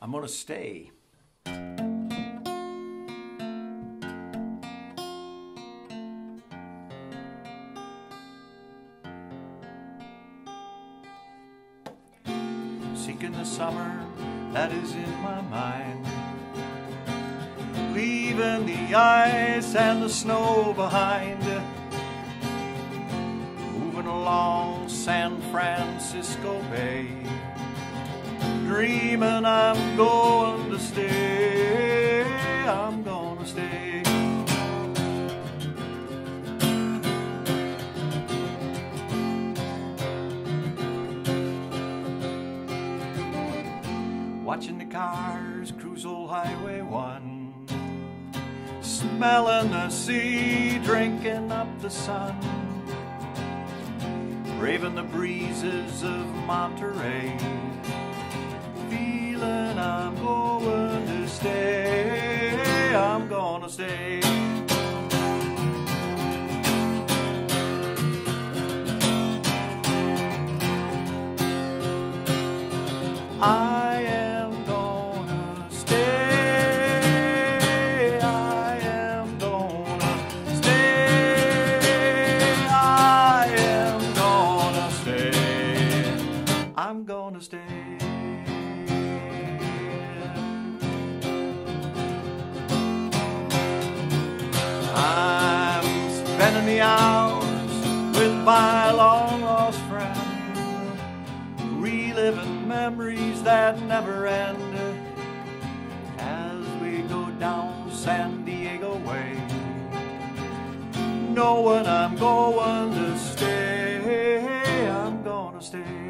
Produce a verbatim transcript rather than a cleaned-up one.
I'm gonna stay. Seeking the summer that is in my mind, leaving the ice and the snow behind, moving along San Francisco Bay, dreaming I'm going to stay, I'm gonna stay. Watching the cars cruise old Highway one, smelling the sea, drinking up the sun, braving the breezes of Monterey, feeling I'm going to stay, I'm gonna stay. I am gonna stay, I am gonna stay, I am gonna stay, I'm gonna stay. I'm spending the hours with my long lost friend, reliving memories that never end, as we go down San Diego way, knowing I'm going to stay, I'm gonna stay.